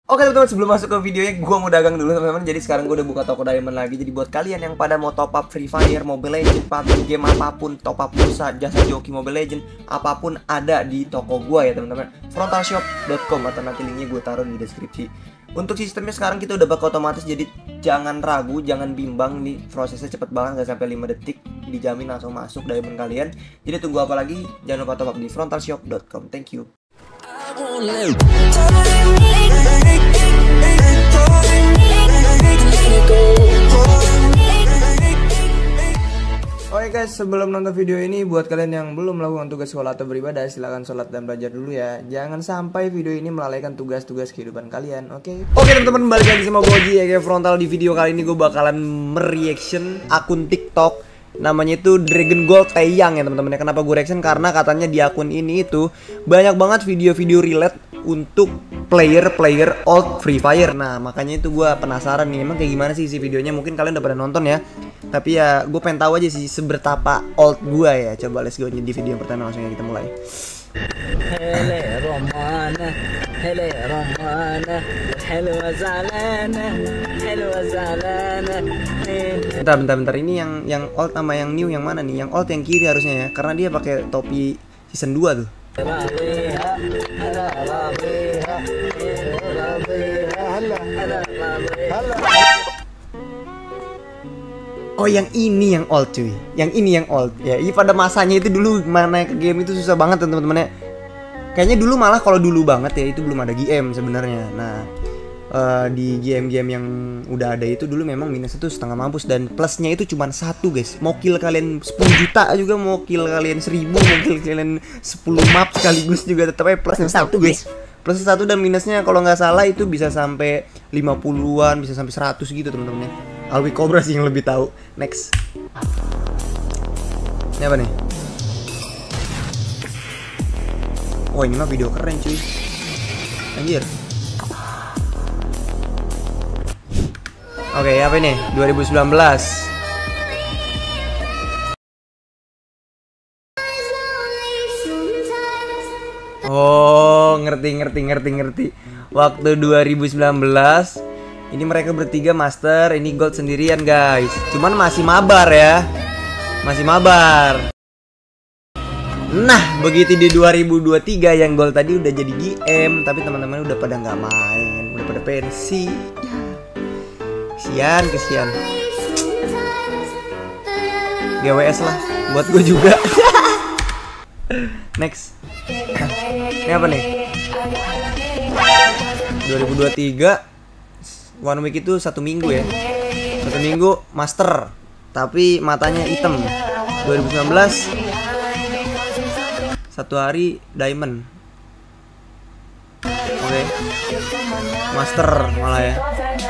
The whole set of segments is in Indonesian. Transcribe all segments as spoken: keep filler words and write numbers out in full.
Oke teman-teman, sebelum masuk ke videonya, gue mau dagang dulu teman-teman. Jadi sekarang gue udah buka toko diamond lagi. Jadi buat kalian yang pada mau top up Free Fire, Mobile Legends, P U B G, game apapun, top up pulsa, jasa joki Mobile Legends, apapun ada di toko gue ya teman-teman. frontalshop dot com atau nanti linknya gue taruh di deskripsi. Untuk sistemnya sekarang kita udah bakal otomatis, jadi jangan ragu, jangan bimbang nih, prosesnya cepet banget, gak sampai lima detik, dijamin langsung masuk diamond kalian. Jadi tunggu apa lagi? Jangan lupa top up di frontalshop dot com. Thank you. Oke guys, sebelum nonton video ini, buat kalian yang belum melakukan tugas sekolah atau beribadah, silahkan sholat dan belajar dulu ya. Jangan sampai video ini melalaikan tugas-tugas kehidupan kalian, oke? Okay? Oke teman-teman, balik lagi sama Goji ya, kayak frontal. Di video kali ini gue bakalan mereaction akun TikTok namanya itu Dragon Gold Taeyang ya teman-teman. Kenapa gue reaction? Karena katanya di akun ini itu banyak banget video-video relate untuk player-player old Free Fire. Nah makanya itu gue penasaran nih, emang kayak gimana sih isi videonya. Mungkin kalian udah pada nonton ya, tapi ya gue pengen tahu aja sih seberapa old gue ya. Coba let's go di video yang pertama, langsung kita mulai. Hele Romana, hele Romana, hele wazalana, hele wazalana. Bentar, bentar, bentar. Ini yang yang old sama yang new yang mana nih? Yang old yang kiri harusnya ya, karena dia pakai topi season dua tuh. Oh yang ini yang old cuy, yang ini yang old ya. Ini pada masanya itu dulu mana ke game itu susah banget teman-teman ya. Kayaknya dulu malah kalau dulu banget ya itu belum ada G M sebenarnya. Nah uh, di game-game yang udah ada itu dulu memang minusnya tuh setengah mampus, dan plusnya itu cuma satu guys. Mau kill kalian sepuluh juta juga, mau kill kalian seribu, mau kill kalian sepuluh map sekaligus juga tetap aja plusnya satu guys. Plus satu, dan minusnya kalau nggak salah itu bisa sampai lima puluhan, bisa sampai seratus gitu teman-teman ya. Alwi Cobra sih yang lebih tahu. Next. Ini apa nih? Oh ini mah video keren cuy. Anjir. Oke, apa ini? dua ribu sembilan belas. Oh, ngerti ngerti ngerti ngerti. Waktu dua ribu sembilan belas ini mereka bertiga master, ini gold sendirian guys. Cuman masih mabar ya. Masih mabar. Nah, begitu di dua ribu dua puluh tiga yang gold tadi udah jadi G M, tapi teman-teman udah pada nggak main, udah pada pensi. Kesian, kesian. G W S lah, buat gue juga. Next. Ini apa nih? dua ribu dua puluh tiga one week itu satu minggu ya. Satu minggu master, tapi matanya hitam. dua ribu sembilan belas satu hari diamond. Oke okay. Master malah ya.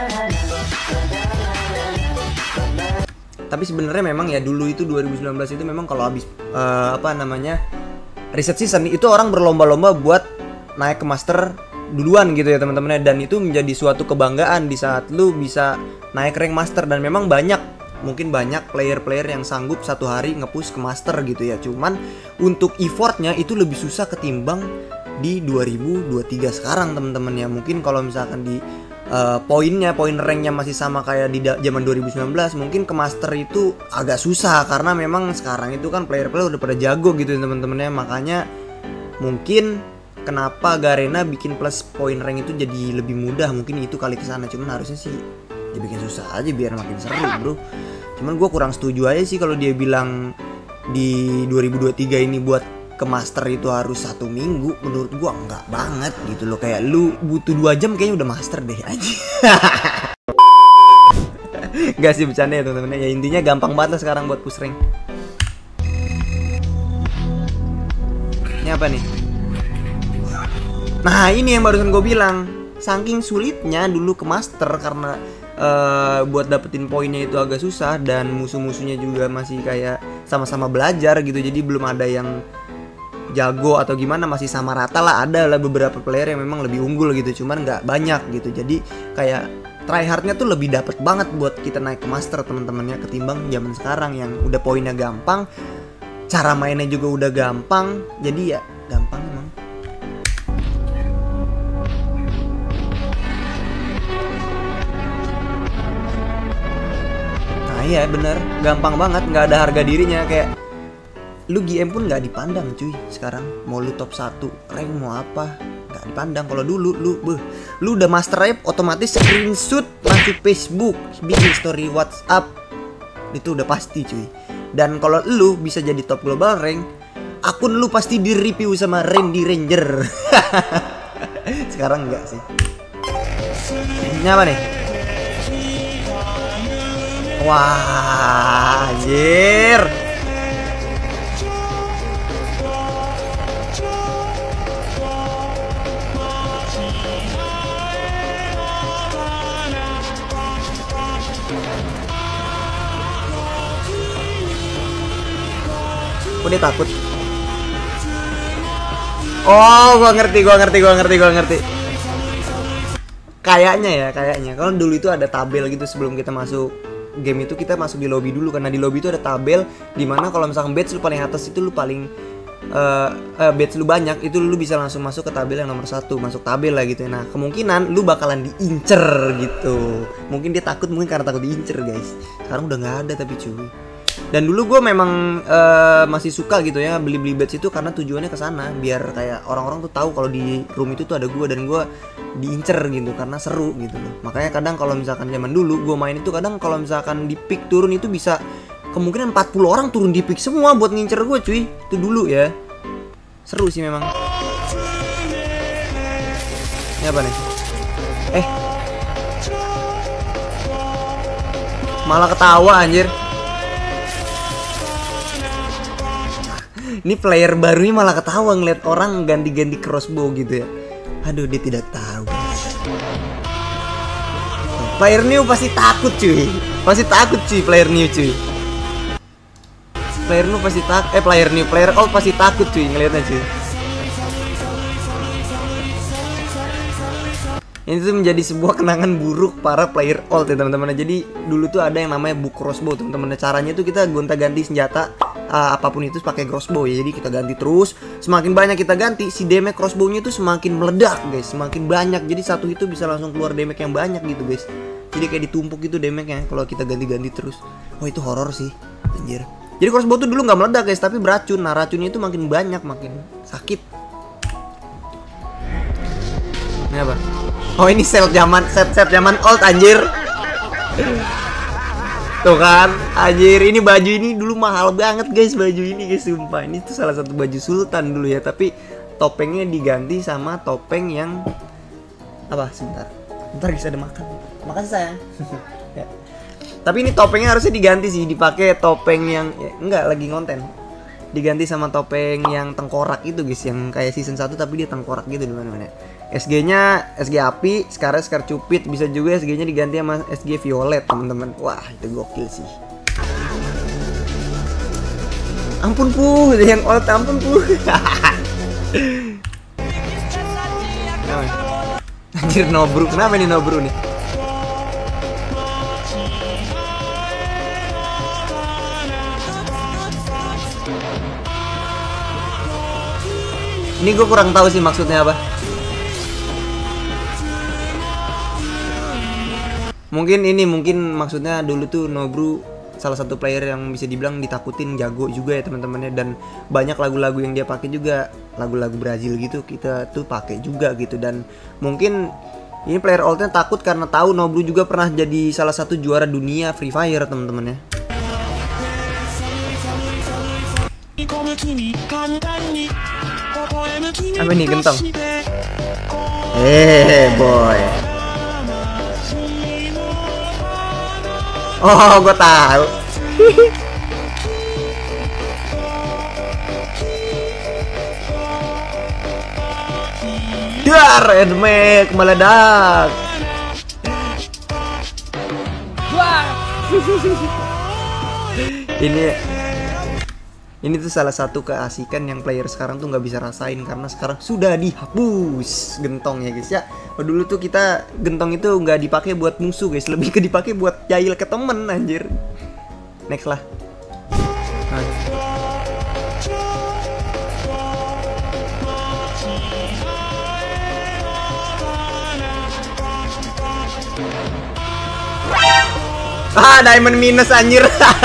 Tapi sebenarnya memang ya dulu itu dua ribu sembilan belas itu memang kalau habis uh, apa namanya reset season itu orang berlomba-lomba buat naik ke master duluan gitu ya teman-teman, dan itu menjadi suatu kebanggaan di saat lu bisa naik rank master. Dan memang banyak, mungkin banyak player-player yang sanggup satu hari nge-push ke master gitu ya. Cuman untuk effortnya itu lebih susah ketimbang di dua ribu dua puluh tiga sekarang teman-teman ya. Mungkin kalau misalkan di uh, poinnya, poin ranknya masih sama kayak di zaman dua ribu sembilan belas, mungkin ke master itu agak susah karena memang sekarang itu kan player-player udah pada jago gitu ya teman-teman ya. Makanya mungkin kenapa Garena bikin plus point rank itu jadi lebih mudah, mungkin itu kali kesana. Cuman harusnya sih dibikin susah aja biar makin seru bro. Cuman gue kurang setuju aja sih kalau dia bilang di dua ribu dua puluh tiga ini buat ke master itu harus satu minggu. Menurut gue enggak banget gitu loh. Kayak lu butuh dua jam kayaknya udah master deh aja. Gak sih, bercanda ya teman-teman ya. Intinya gampang banget sekarang buat push rank. Ini apa nih? Nah ini yang barusan gue bilang, saking sulitnya dulu ke master karena uh, buat dapetin poinnya itu agak susah, dan musuh-musuhnya juga masih kayak sama-sama belajar gitu. Jadi belum ada yang jago atau gimana, masih sama rata lah. Ada lah beberapa player yang memang lebih unggul gitu, cuman nggak banyak gitu. Jadi kayak tryhardnya tuh lebih dapet banget buat kita naik ke master teman-temannya, ketimbang zaman sekarang yang udah poinnya gampang, cara mainnya juga udah gampang. Jadi ya gampang emang. iya bener, gampang banget, nggak ada harga dirinya. Kayak lu G M pun nggak dipandang cuy sekarang. Mau lu top satu rank mau apa nggak dipandang. Kalau dulu lu beuh, lu udah master aja otomatis screenshot masuk Facebook, bikin story WhatsApp, itu udah pasti cuy. Dan kalau lu bisa jadi top global rank, akun lu pasti di review sama Randy Ranger. Sekarang enggak sih. Ini apa nih? Wah, anjir. Kok dia takut? Oh, gua ngerti, gua ngerti, gua ngerti, gua ngerti. Kayaknya ya, kayaknya. Kalau dulu itu ada tabel gitu sebelum kita masuk game itu, kita masuk di lobby dulu, karena di lobby itu ada tabel dimana kalau misalkan badge lu paling atas itu lu paling uh, uh, badge lu banyak, itu lu bisa langsung masuk ke tabel yang nomor satu, masuk tabel lah gitu. Nah kemungkinan lu bakalan diincer gitu. Mungkin dia takut, mungkin karena takut diincer guys. Sekarang udah nggak ada tapi cuy. Dan dulu gue memang uh, masih suka gitu ya beli-beli badge itu, karena tujuannya ke sana biar kayak orang-orang tuh tahu kalau di room itu tuh ada gue dan gue diincer gitu, karena seru gitu loh. Makanya kadang kalau misalkan zaman dulu gue main itu, kadang kalau misalkan di pick turun itu bisa kemungkinan empat puluh orang turun di pick semua buat ngincer gue cuy. Itu dulu ya. Seru sih memang. Ini apa nih? Eh. Malah ketawa anjir. Ini player barunya malah ketawa ngeliat orang ganti-ganti crossbow gitu ya. Aduh, dia tidak tahu. Player new pasti takut cuy. Pasti takut cuy player new cuy. Player new pasti tak eh player new, player old pasti takut cuy ngeliatnya cuy. Ini tuh menjadi sebuah kenangan buruk para player old ya teman-teman. Jadi dulu tuh ada yang namanya book crossbow teman-teman. Caranya tuh kita gonta-ganti senjata uh, apapun itu pakai crossbow ya. Jadi kita ganti terus. Semakin banyak kita ganti, si damage crossbow-nya tuh semakin meledak guys, semakin banyak. Jadi satu itu bisa langsung keluar damage yang banyak gitu guys. Jadi kayak ditumpuk gitu damage-nya kalau kita ganti-ganti terus. Wah itu horor sih, anjir. Jadi crossbow tuh dulu nggak meledak guys, tapi beracun. Nah racunnya itu makin banyak, makin sakit. Ini apa? Oh ini set zaman set set zaman old anjir. Tuh kan, anjir ini baju ini dulu mahal banget guys, baju ini guys, sumpah. Ini tuh salah satu baju sultan dulu ya, tapi topengnya diganti sama topeng yang apa? Sebentar. Bentar guys, ada makan. Makasih sayang. Ya. Tapi ini topengnya harusnya diganti sih, dipakai topeng yang ya, enggak lagi ngonten. Diganti sama topeng yang tengkorak itu guys, yang kayak season satu tapi dia tengkorak gitu di mana-mana. S G-nya S G api, sekarang Scar Cupid, bisa juga S G-nya diganti sama S G violet, teman-teman. Wah, itu gokil sih. Ampun puh, yang old ampun puh. Anjir Nobru, kenapa nih Nobru nih? Ini gue kurang tahu sih maksudnya apa. Mungkin ini mungkin maksudnya dulu tuh Nobru salah satu player yang bisa dibilang ditakutin, jago juga ya teman-temannya, dan banyak lagu-lagu yang dia pakai juga lagu-lagu Brazil gitu, kita tuh pakai juga gitu. Dan mungkin ini player oldnya takut karena tahu Nobru juga pernah jadi salah satu juara dunia Free Fire teman-teman ya. Apa nih gentong? Eh boy. Oh, gue tahu. Dar, Edmek meledak. Ini Ini tuh salah satu keasikan yang player sekarang tuh nggak bisa rasain, karena sekarang sudah dihapus gentong ya guys ya. Oh, dulu tuh kita gentong itu nggak dipakai buat musuh guys, lebih ke dipakai buat jahil ke temen anjir. Next lah. Nah. Ah, diamond minus anjir.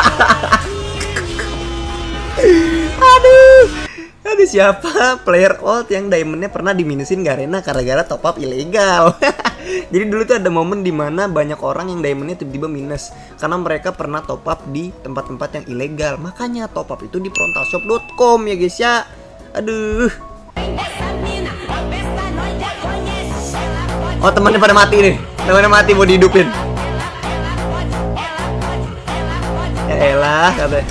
Aduh. Aduh, siapa player old yang diamondnya pernah diminusin Garena gara-gara top up ilegal. Jadi dulu tuh ada momen dimana banyak orang yang diamondnya tiba-tiba minus karena mereka pernah top up di tempat-tempat yang ilegal. Makanya top up itu di frontalshop dot com ya guys ya. Aduh. Oh, temannya pada mati nih. Temannya mati mau dihidupin. Ya elah katanya.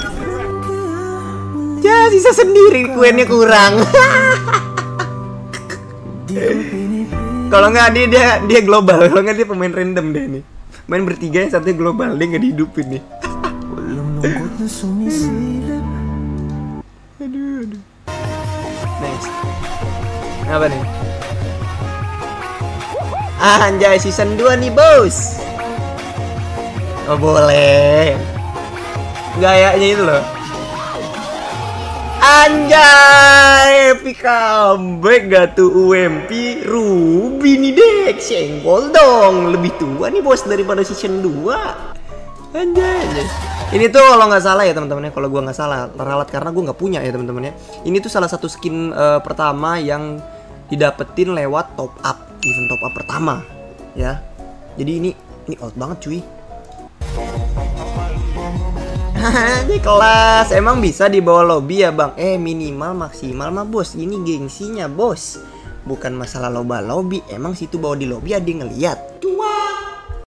Ya sisa sendiri, kuenya kurang. Kalau nggak dia dia dia global, kalau nggak dia pemain random deh nih. Main bertiga yang satunya global, dia nggak dihidupin nih. Aduh, aduh. Nice. Apa nih? Anjay, season dua nih bos. Oh boleh. Gayanya itu loh. Anjay, epic comeback gak tuh U M P Ruby nih dek. Senggol dong, lebih tua nih bos daripada season dua. Anjay, anjay. Ini tuh kalau nggak salah ya teman-teman ya, kalau gua nggak salah ralat karena gua nggak punya ya teman-teman ya. Ini tuh salah satu skin uh, pertama yang didapetin lewat top up, event top up pertama ya. Jadi ini ini out banget cuy. Ini kelas emang bisa dibawa lobby ya bang? Eh minimal maksimal mah bos, ini gengsinya bos, bukan masalah loba lobby. Emang situ bawa di lobby ada yang ngeliat?